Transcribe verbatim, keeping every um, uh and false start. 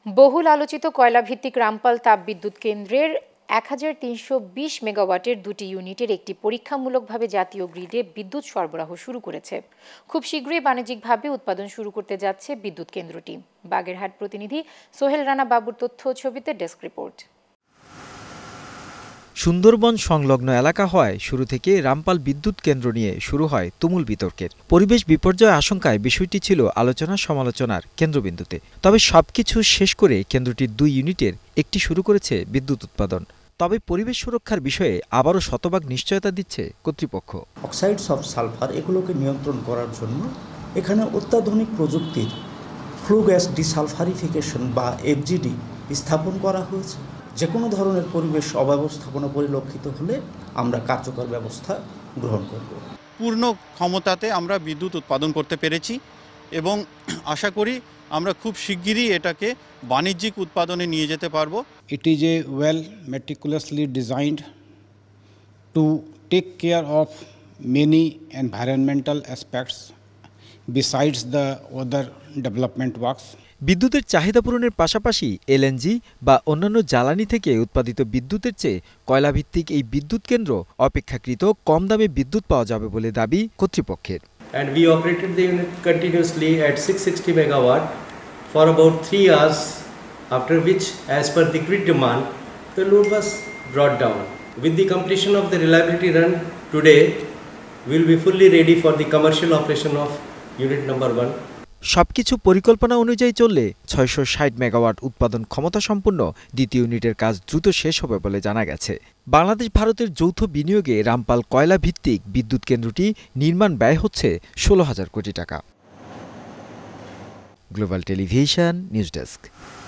বহুল আলোচিত কয়লাভিত্তিক রামপাল তাপবিদ্যুৎ কেন্দ্রের এক হাজার তিনশো বিশ মেগাওয়াটের দুটি ইউনিটের একটি পরীক্ষামূলকভাবে জাতীয় গ্রিডে বিদ্যুৎ সরবরাহ শুরু করেছে। খুব শীঘ্রই বাণিজ্যিকভাবে উৎপাদন শুরু করতে যাচ্ছে বিদ্যুৎ কেন্দ্রটি। বাগেরহাট প্রতিনিধি সোহেল রানা বাবুর তথ্য ছবিতে ডেস্ক রিপোর্ট। সুন্দরবন সংলগ্ন এলাকা হওয়ায় শুরু থেকে রামপাল বিদ্যুৎ কেন্দ্র নিয়ে শুরু হয় তুমুল বিতর্কের। পরিবেশ বিপর্যয় আশঙ্কায় বিষয়টি ছিল আলোচনা সমালোচনার কেন্দ্রবিন্দুতে। তবে সবকিছু শেষ করে কেন্দ্রটির দুই ইউনিটের একটি শুরু করেছে বিদ্যুৎ উৎপাদন। তবে পরিবেশ সুরক্ষার বিষয়ে আবারও শতভাগ নিশ্চয়তা দিচ্ছে কর্তৃপক্ষ। অক্সাইডস অফ সালফার এগুলোকে নিয়ন্ত্রণ করার জন্য এখানে অত্যাধুনিক প্রযুক্তির ফ্লু গ্যাস ডিসালফারিফিকেশন বা এফজিডি স্থাপন করা হয়েছে। যে কোনো ধরনের পরিবেশ অব্যবস্থাপনা পরিলক্ষিত হলে আমরা কার্যকর ব্যবস্থা গ্রহণ করব। পূর্ণ ক্ষমতাতে আমরা বিদ্যুৎ উৎপাদন করতে পেরেছি এবং আশা করি আমরা খুব শিগগিরই এটাকে বাণিজ্যিক উৎপাদনে নিয়ে যেতে পারবো। It is a well meticulously designed to take care of many environmental aspects besides the other development works. বিদ্যুতের চাহিদা পূরণের পাশাপাশি এলএনজি বা অন্যান্য জ্বালানি থেকে উৎপাদিত বিদ্যুতের চেয়ে কয়লাভিত্তিক এই বিদ্যুৎ কেন্দ্র অপেক্ষাকৃত কম দামে বিদ্যুৎ পাওয়া যাবে বলে দাবি কর্তৃপক্ষের। And we operated the unit continuously at six hundred sixty megawatt for about three hours, after which, as per the grid demand, the load was brought down. With the completion of the reliability run today, we will be fully ready for the commercial operation of unit number one. সবকিছু পরিকল্পনা অনুযায়ী চললে ছয়শো ষাট megawatt উৎপাদন ক্ষমতা সম্পন্ন দ্বিতীয় ইউনিটের কাজ দ্রুত শেষ হবে বলে জানা গেছে। বাংলাদেশ ভারতের যৌথ বিনিয়োগে রামপাল কয়লা ভিত্তিক বিদ্যুৎ কেন্দ্রটি নির্মাণ ব্যয় হচ্ছে ষোলো হাজার কোটি টাকা। Global television news desk.